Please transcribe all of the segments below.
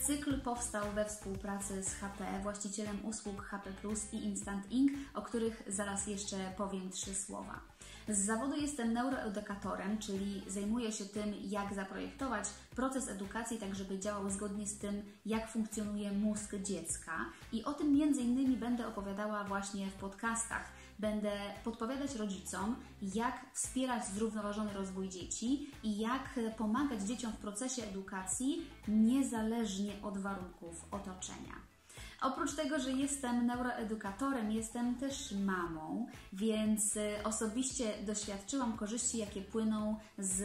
Cykl powstał we współpracy z HP, właścicielem usług HP Plus i Instant Ink, o których zaraz jeszcze powiem 3 słowa. Z zawodu jestem neuroedukatorem, czyli zajmuję się tym, jak zaprojektować proces edukacji, tak żeby działał zgodnie z tym, jak funkcjonuje mózg dziecka. I o tym m.in. będę opowiadała właśnie w podcastach. Będę podpowiadać rodzicom, jak wspierać zrównoważony rozwój dzieci i jak pomagać dzieciom w procesie edukacji niezależnie od warunków otoczenia. Oprócz tego, że jestem neuroedukatorem, jestem też mamą, więc osobiście doświadczyłam korzyści, jakie płyną z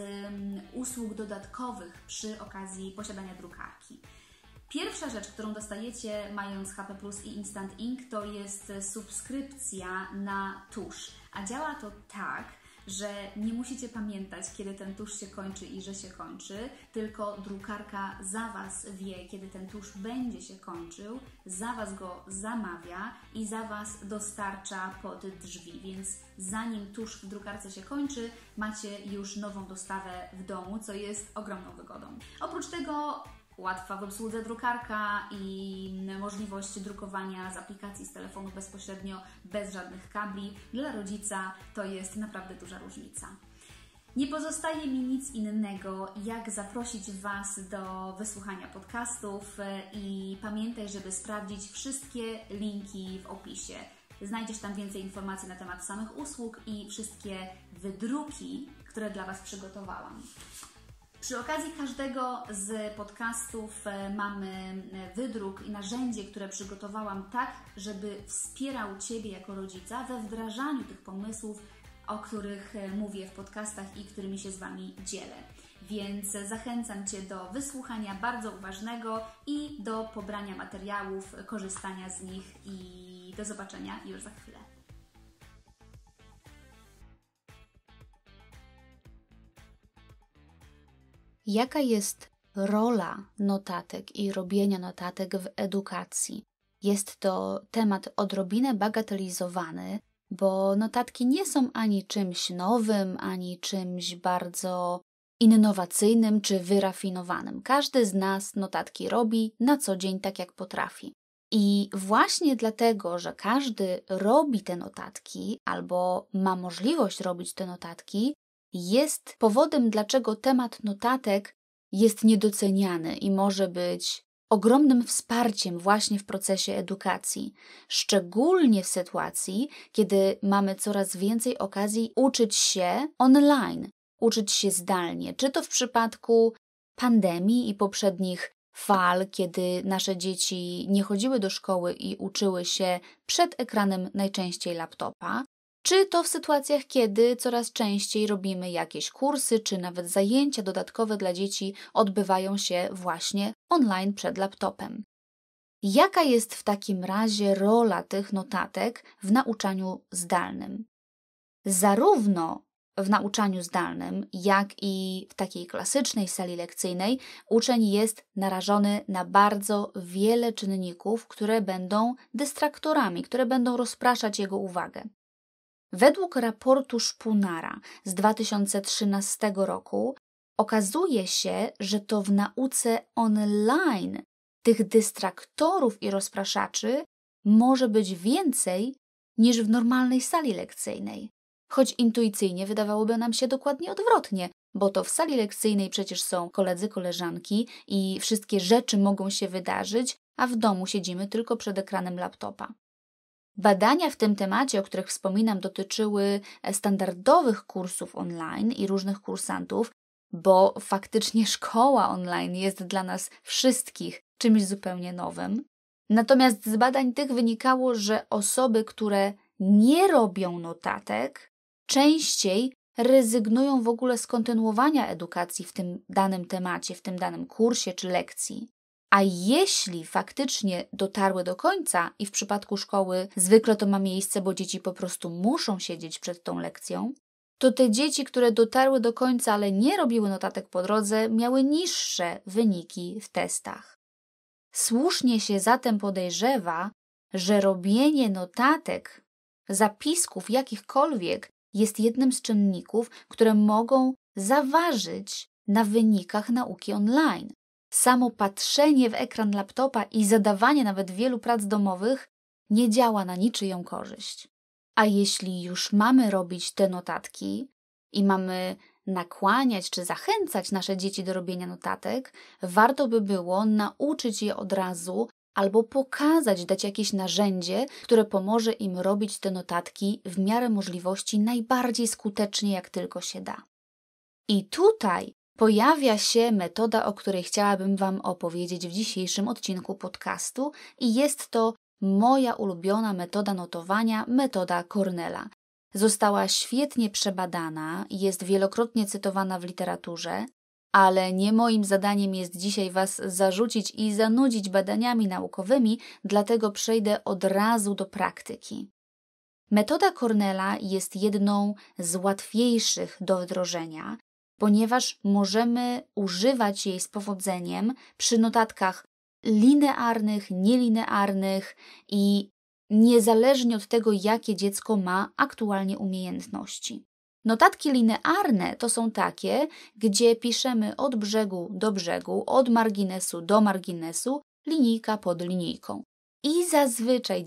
usług dodatkowych przy okazji posiadania drukarki. Pierwsza rzecz, którą dostajecie mając HP Plus i Instant Ink, to jest subskrypcja na tusz. A działa to tak, że nie musicie pamiętać, kiedy ten tusz się kończy i że się kończy, tylko drukarka za Was wie, kiedy ten tusz będzie się kończył, za Was go zamawia i za Was dostarcza pod drzwi, więc zanim tusz w drukarce się kończy, macie już nową dostawę w domu, co jest ogromną wygodą. Oprócz tego łatwa w obsłudze drukarka i możliwość drukowania z aplikacji z telefonu bezpośrednio, bez żadnych kabli. Dla rodzica to jest naprawdę duża różnica. Nie pozostaje mi nic innego, jak zaprosić Was do wysłuchania podcastów i pamiętaj, żeby sprawdzić wszystkie linki w opisie. Znajdziesz tam więcej informacji na temat samych usług i wszystkie wydruki, które dla Was przygotowałam. Przy okazji każdego z podcastów mamy wydruk i narzędzie, które przygotowałam tak, żeby wspierał Ciebie jako rodzica we wdrażaniu tych pomysłów, o których mówię w podcastach i którymi się z Wami dzielę. Więc zachęcam Cię do wysłuchania bardzo uważnego i do pobrania materiałów, korzystania z nich i do zobaczenia już za chwilę. Jaka jest rola notatek i robienia notatek w edukacji? Jest to temat odrobinę bagatelizowany, bo notatki nie są ani czymś nowym, ani czymś bardzo innowacyjnym czy wyrafinowanym. Każdy z nas notatki robi na co dzień tak, jak potrafi. I właśnie dlatego, że każdy robi te notatki albo ma możliwość robić te notatki, jest powodem, dlaczego temat notatek jest niedoceniany i może być ogromnym wsparciem właśnie w procesie edukacji, szczególnie w sytuacji, kiedy mamy coraz więcej okazji uczyć się online, uczyć się zdalnie, czy to w przypadku pandemii i poprzednich fal, kiedy nasze dzieci nie chodziły do szkoły i uczyły się przed ekranem najczęściej laptopa, czy to w sytuacjach, kiedy coraz częściej robimy jakieś kursy, czy nawet zajęcia dodatkowe dla dzieci odbywają się właśnie online przed laptopem. Jaka jest w takim razie rola tych notatek w nauczaniu zdalnym? Zarówno w nauczaniu zdalnym, jak i w takiej klasycznej sali lekcyjnej uczeń jest narażony na bardzo wiele czynników, które będą dystraktorami, które będą rozpraszać jego uwagę. Według raportu Szpunara z 2013 roku okazuje się, że to w nauce online tych dystraktorów i rozpraszaczy może być więcej niż w normalnej sali lekcyjnej. Choć intuicyjnie wydawałoby nam się dokładnie odwrotnie, bo to w sali lekcyjnej przecież są koledzy, koleżanki i wszystkie rzeczy mogą się wydarzyć, a w domu siedzimy tylko przed ekranem laptopa. Badania w tym temacie, o których wspominam, dotyczyły standardowych kursów online i różnych kursantów, bo faktycznie szkoła online jest dla nas wszystkich czymś zupełnie nowym. Natomiast z badań tych wynikało, że osoby, które nie robią notatek, częściej rezygnują w ogóle z kontynuowania edukacji w tym danym temacie, w tym danym kursie czy lekcji. A jeśli faktycznie dotarły do końca i w przypadku szkoły zwykle to ma miejsce, bo dzieci po prostu muszą siedzieć przed tą lekcją, to te dzieci, które dotarły do końca, ale nie robiły notatek po drodze, miały niższe wyniki w testach. Słusznie się zatem podejrzewa, że robienie notatek, zapisków jakichkolwiek jest jednym z czynników, które mogą zaważyć na wynikach nauki online. samo patrzenie w ekran laptopa i zadawanie nawet wielu prac domowych nie działa na niczyją korzyść. A jeśli już mamy robić te notatki i mamy nakłaniać czy zachęcać nasze dzieci do robienia notatek, warto by było nauczyć je od razu albo pokazać, dać jakieś narzędzie, które pomoże im robić te notatki w miarę możliwości najbardziej skutecznie, jak tylko się da. I tutaj pojawia się metoda, o której chciałabym Wam opowiedzieć w dzisiejszym odcinku podcastu i jest to moja ulubiona metoda notowania, metoda Cornella. Została świetnie przebadana i jest wielokrotnie cytowana w literaturze, ale nie moim zadaniem jest dzisiaj Was zarzucić i zanudzić badaniami naukowymi, dlatego przejdę od razu do praktyki. Metoda Cornella jest jedną z łatwiejszych do wdrożenia, ponieważ możemy używać jej z powodzeniem przy notatkach linearnych, nielinearnych i niezależnie od tego, jakie dziecko ma aktualnie umiejętności. Notatki linearne to są takie, gdzie piszemy od brzegu do brzegu, od marginesu do marginesu, linijka pod linijką. I zazwyczaj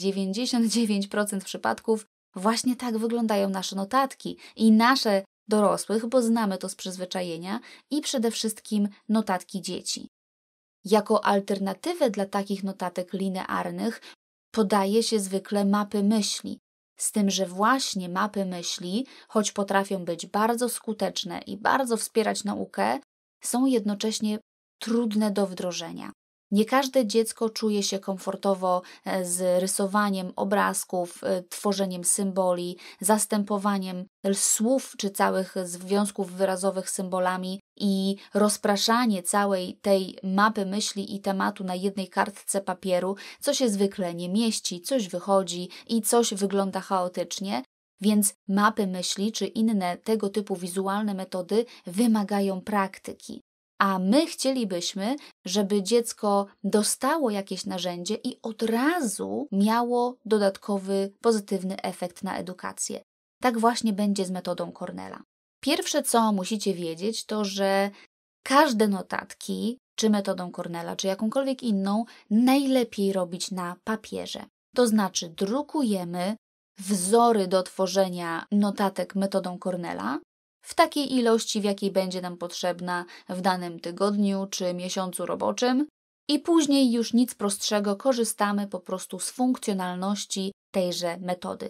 99% przypadków właśnie tak wyglądają nasze notatki i nasze dorosłych, bo znamy to z przyzwyczajenia, i przede wszystkim notatki dzieci. Jako alternatywę dla takich notatek linearnych podaje się zwykle mapy myśli, z tym, że właśnie mapy myśli, choć potrafią być bardzo skuteczne i bardzo wspierać naukę, są jednocześnie trudne do wdrożenia. Nie każde dziecko czuje się komfortowo z rysowaniem obrazków, tworzeniem symboli, zastępowaniem słów czy całych związków wyrazowych symbolami i rozpraszanie całej tej mapy myśli i tematu na jednej kartce papieru, co się zwykle nie mieści, coś wychodzi i coś wygląda chaotycznie, więc mapy myśli czy inne tego typu wizualne metody wymagają praktyki. A my chcielibyśmy, żeby dziecko dostało jakieś narzędzie i od razu miało dodatkowy, pozytywny efekt na edukację. Tak właśnie będzie z metodą Cornella. Pierwsze, co musicie wiedzieć, to że każde notatki, czy metodą Cornella, czy jakąkolwiek inną, najlepiej robić na papierze. To znaczy drukujemy wzory do tworzenia notatek metodą Cornella, w takiej ilości, w jakiej będzie nam potrzebna w danym tygodniu czy miesiącu roboczym i później już nic prostszego, korzystamy po prostu z funkcjonalności tejże metody.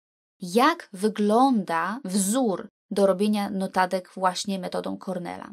Jak wygląda wzór do robienia notatek właśnie metodą Cornella?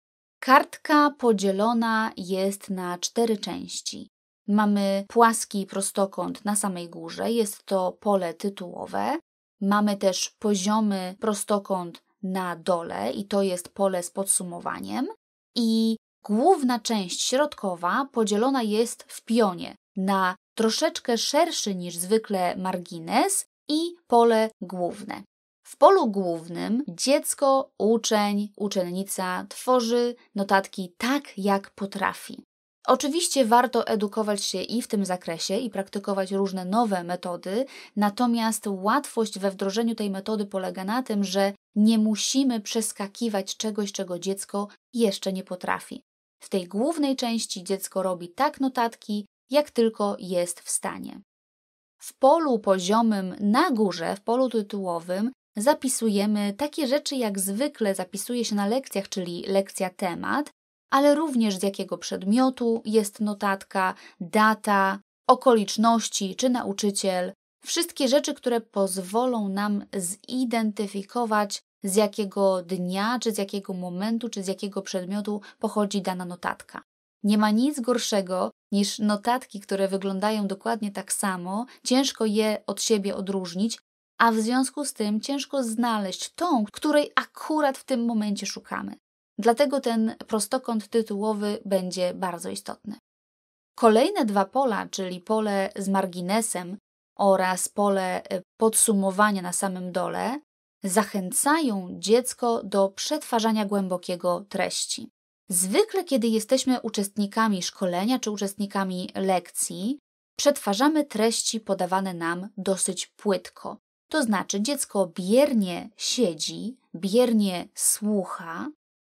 Kartka podzielona jest na 4 części. Mamy płaski prostokąt na samej górze, jest to pole tytułowe. Mamy też poziomy prostokąt na dole i to jest pole z podsumowaniem i główna część środkowa podzielona jest w pionie na troszeczkę szerszy niż zwykle margines i pole główne. W polu głównym dziecko, uczeń, uczennica tworzy notatki tak, jak potrafi. Oczywiście warto edukować się i w tym zakresie i praktykować różne nowe metody, natomiast łatwość we wdrożeniu tej metody polega na tym, że nie musimy przeskakiwać czegoś, czego dziecko jeszcze nie potrafi. W tej głównej części dziecko robi tak notatki, jak tylko jest w stanie. W polu poziomym na górze, w polu tytułowym, zapisujemy takie rzeczy, jak zwykle zapisuje się na lekcjach, czyli lekcja temat, ale również z jakiego przedmiotu jest notatka, data, okoliczności czy nauczyciel. Wszystkie rzeczy, które pozwolą nam zidentyfikować, z jakiego dnia, czy z jakiego momentu, czy z jakiego przedmiotu pochodzi dana notatka. Nie ma nic gorszego niż notatki, które wyglądają dokładnie tak samo, ciężko je od siebie odróżnić, a w związku z tym ciężko znaleźć tą, której akurat w tym momencie szukamy. Dlatego ten prostokąt tytułowy będzie bardzo istotny. Kolejne 2 pola, czyli pole z marginesem oraz pole podsumowania na samym dole, zachęcają dziecko do przetwarzania głębokiego treści. Zwykle, kiedy jesteśmy uczestnikami szkolenia czy uczestnikami lekcji, przetwarzamy treści podawane nam dosyć płytko. To znaczy dziecko biernie siedzi, biernie słucha,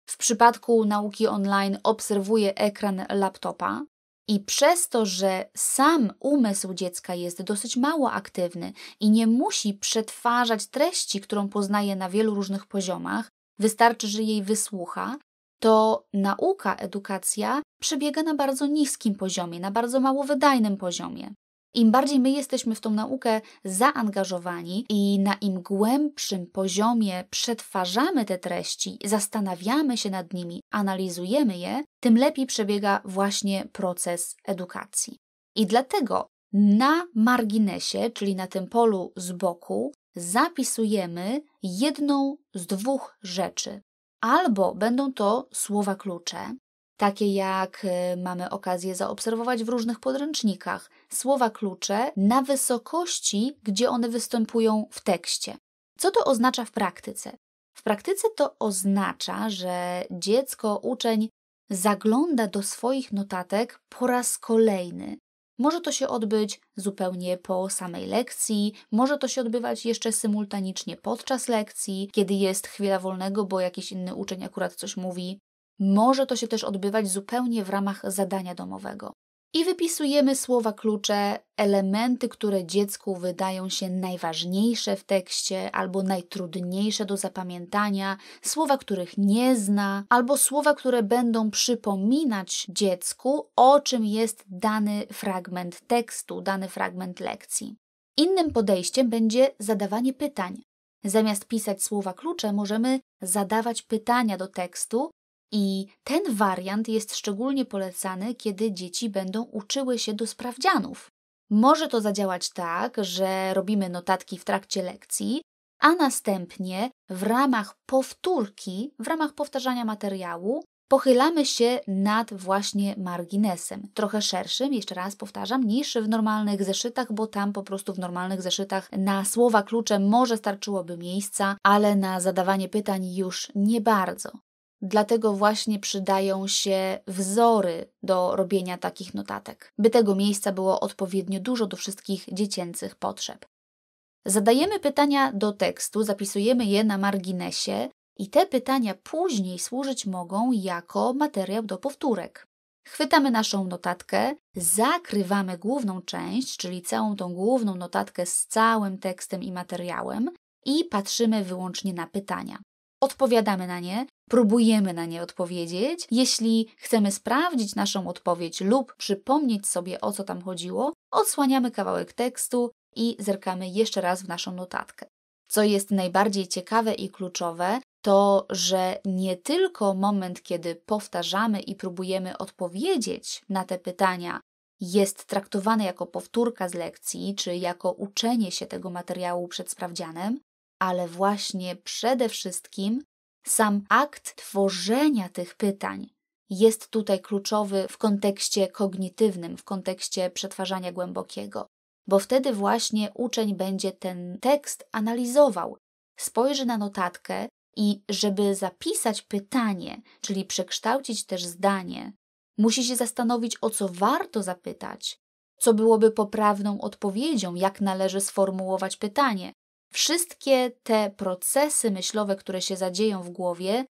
w przypadku nauki online obserwuje ekran laptopa i przez to, że sam umysł dziecka jest dosyć mało aktywny i nie musi przetwarzać treści, którą poznaje na wielu różnych poziomach, wystarczy, że jej wysłucha, to nauka, edukacja przebiega na bardzo niskim poziomie, na bardzo mało wydajnym poziomie. Im bardziej my jesteśmy w tą naukę zaangażowani i na im głębszym poziomie przetwarzamy te treści, zastanawiamy się nad nimi, analizujemy je, tym lepiej przebiega właśnie proces edukacji. I dlatego na marginesie, czyli na tym polu z boku, zapisujemy jedną z dwóch rzeczy. Albo będą to słowa klucze, takie jak mamy okazję zaobserwować w różnych podręcznikach, słowa klucze na wysokości, gdzie one występują w tekście. Co to oznacza w praktyce? W praktyce to oznacza, że dziecko, uczeń zagląda do swoich notatek po raz kolejny. Może to się odbyć zupełnie po samej lekcji, może to się odbywać jeszcze symultanicznie podczas lekcji, kiedy jest chwila wolnego, bo jakiś inny uczeń akurat coś mówi. Może to się też odbywać zupełnie w ramach zadania domowego. I wypisujemy słowa klucze, elementy, które dziecku wydają się najważniejsze w tekście albo najtrudniejsze do zapamiętania, słowa, których nie zna, albo słowa, które będą przypominać dziecku, o czym jest dany fragment tekstu, dany fragment lekcji. Innym podejściem będzie zadawanie pytań. Zamiast pisać słowa klucze, możemy zadawać pytania do tekstu, i ten wariant jest szczególnie polecany, kiedy dzieci będą uczyły się do sprawdzianów. Może to zadziałać tak, że robimy notatki w trakcie lekcji, a następnie w ramach powtórki, w ramach powtarzania materiału, pochylamy się nad właśnie marginesem, trochę szerszym, jeszcze raz powtarzam, niż w normalnych zeszytach, bo tam po prostu w normalnych zeszytach na słowa klucze może starczyłoby miejsca, ale na zadawanie pytań już nie bardzo. Dlatego właśnie przydają się wzory do robienia takich notatek, by tego miejsca było odpowiednio dużo do wszystkich dziecięcych potrzeb. Zadajemy pytania do tekstu, zapisujemy je na marginesie i te pytania później służyć mogą jako materiał do powtórek. Chwytamy naszą notatkę, zakrywamy główną część, czyli całą tą główną notatkę z całym tekstem i materiałem i patrzymy wyłącznie na pytania. Odpowiadamy na nie, próbujemy na nie odpowiedzieć. Jeśli chcemy sprawdzić naszą odpowiedź lub przypomnieć sobie, o co tam chodziło, odsłaniamy kawałek tekstu i zerkamy jeszcze raz w naszą notatkę. Co jest najbardziej ciekawe i kluczowe, to, że nie tylko moment, kiedy powtarzamy i próbujemy odpowiedzieć na te pytania, jest traktowany jako powtórka z lekcji, czy jako uczenie się tego materiału przed sprawdzianem, ale właśnie przede wszystkim sam akt tworzenia tych pytań jest tutaj kluczowy w kontekście kognitywnym, w kontekście przetwarzania głębokiego, bo wtedy właśnie uczeń będzie ten tekst analizował, spojrzy na notatkę i żeby zapisać pytanie, czyli przekształcić też zdanie, musi się zastanowić, o co warto zapytać, co byłoby poprawną odpowiedzią, jak należy sformułować pytanie. Wszystkie te procesy myślowe, które się zadzieją w głowie,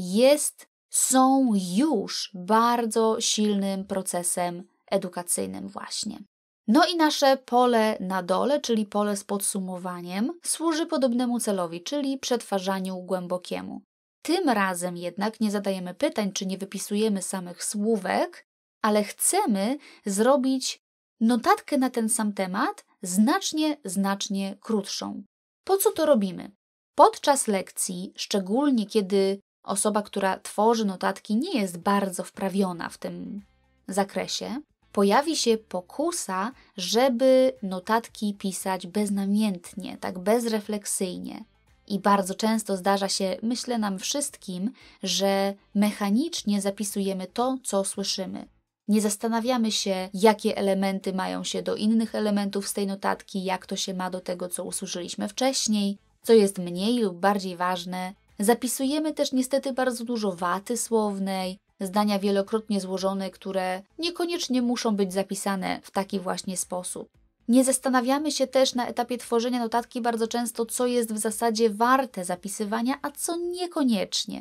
są już bardzo silnym procesem edukacyjnym właśnie. No i nasze pole na dole, czyli pole z podsumowaniem, służy podobnemu celowi, czyli przetwarzaniu głębokiemu. Tym razem jednak nie zadajemy pytań, czy nie wypisujemy samych słówek, ale chcemy zrobić notatkę na ten sam temat znacznie krótszą. Po co to robimy? Podczas lekcji, szczególnie kiedy osoba, która tworzy notatki, nie jest bardzo wprawiona w tym zakresie, pojawi się pokusa, żeby notatki pisać beznamiętnie, tak bezrefleksyjnie. I bardzo często zdarza się, myślę nam wszystkim, że mechanicznie zapisujemy to, co słyszymy. Nie zastanawiamy się, jakie elementy mają się do innych elementów z tej notatki, jak to się ma do tego, co usłyszeliśmy wcześniej, co jest mniej lub bardziej ważne. Zapisujemy też niestety bardzo dużo waty słownej, zdania wielokrotnie złożone, które niekoniecznie muszą być zapisane w taki właśnie sposób. Nie zastanawiamy się też na etapie tworzenia notatki bardzo często, co jest w zasadzie warte zapisywania, a co niekoniecznie.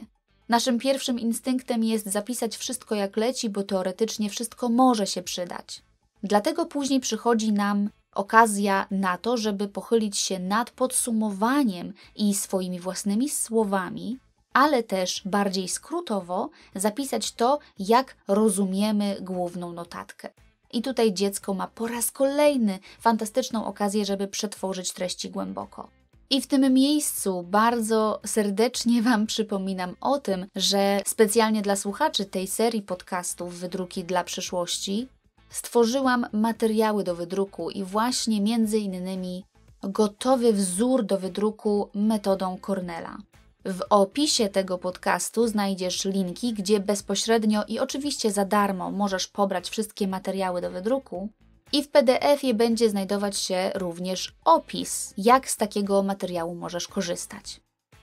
Naszym pierwszym instynktem jest zapisać wszystko jak leci, bo teoretycznie wszystko może się przydać. Dlatego później przychodzi nam okazja na to, żeby pochylić się nad podsumowaniem i swoimi własnymi słowami, ale też bardziej skrótowo zapisać to, jak rozumiemy główną notatkę. I tutaj dziecko ma po raz kolejny fantastyczną okazję, żeby przetworzyć treści głęboko. I w tym miejscu bardzo serdecznie Wam przypominam o tym, że specjalnie dla słuchaczy tej serii podcastów Wydruki dla przyszłości stworzyłam materiały do wydruku i właśnie między innymi gotowy wzór do wydruku metodą Cornella. W opisie tego podcastu znajdziesz linki, gdzie bezpośrednio i oczywiście za darmo możesz pobrać wszystkie materiały do wydruku i w PDF-ie będzie znajdować się również opis, jak z takiego materiału możesz korzystać.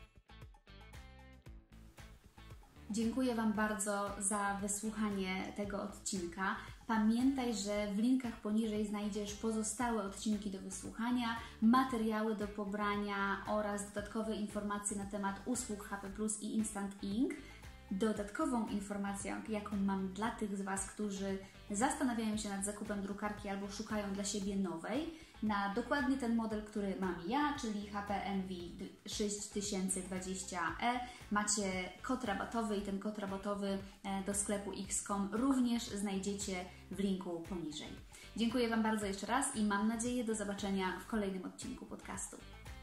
Dziękuję Wam bardzo za wysłuchanie tego odcinka. Pamiętaj, że w linkach poniżej znajdziesz pozostałe odcinki do wysłuchania, materiały do pobrania oraz dodatkowe informacje na temat usług HP Plus i Instant Ink. Dodatkową informacją, jaką mam dla tych z Was, którzy zastanawiają się nad zakupem drukarki albo szukają dla siebie nowej, na dokładnie ten model, który mam ja, czyli HP Envy 6020E, macie kod rabatowy i ten kod rabatowy do sklepu X.com również znajdziecie w linku poniżej. Dziękuję Wam bardzo jeszcze raz i mam nadzieję do zobaczenia w kolejnym odcinku podcastu.